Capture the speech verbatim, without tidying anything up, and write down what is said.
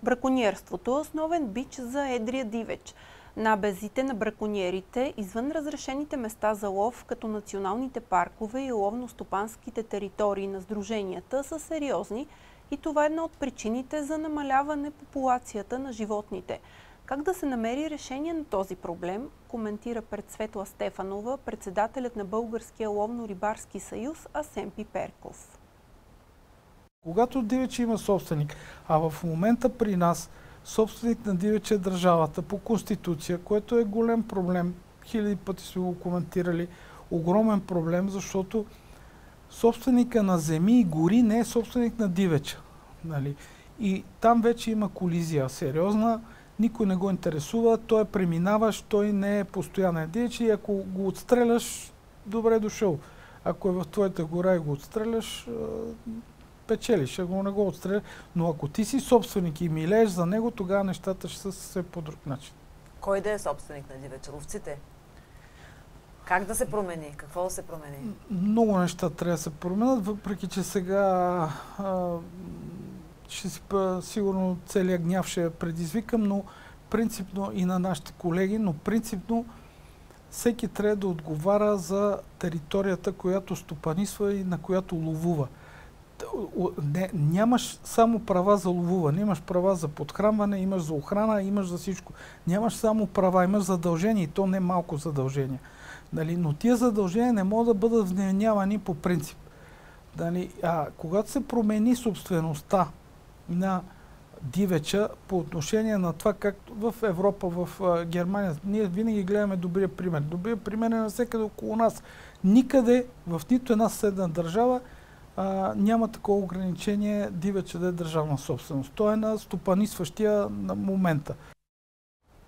Браконьерството е основен бич за едрия дивеч. Набезите на браконьерите извън разрешените места за лов, като националните паркове и ловно-стопанските територии на сдруженията, са сериозни и това е една от причините за намаляване популацията на животните. Как да се намери решение на този проблем, коментира пред Светла Стефанова председателят на Българския ловно-рибарски съюз Асен Пиперков. Когато дивеча има собственик, а в момента при нас собственик на дивеча е държавата по Конституция, което е голям проблем. Хиляди пъти сме го коментирали. Огромен проблем, защото собственика на земи и гори не е собственик на дивеча. Нали? И там вече има колизия сериозна, никой не го интересува, той е преминаващ, той не е постоянен дивеч и ако го отстреляш, добре дошъл. Ако е в твоята гора и го отстреляш, печелиш, ако не го отстреля. Но ако ти си собственик и милееш за него, тогава нещата ще са все по друг начин. Кой да е собственик на дивеча? Ловците? Как да се промени? Какво да се промени? Много неща трябва да се променят, въпреки че сега а, ще си сигурно целият гняв ще предизвикам, но принципно и на нашите колеги, но принципно всеки трябва да отговаря за територията, която стопанисва и на която ловува. Не, нямаш само права за ловуване, имаш права за подхранване, имаш за охрана, имаш за всичко. Нямаш само права, имаш задължения и то не малко задължения. Дали? Но тия задължения не могат да бъдат вменявани по принцип. Дали? А когато се промени собствеността на дивеча по отношение на това, както в Европа, в Германия, ние винаги гледаме добрия пример. Добрият пример е навсякъде около нас. Никъде, в нито една съседна държава, А, няма такова ограничение дивеча да е държавна собственост. То е на стопанисващия на момента.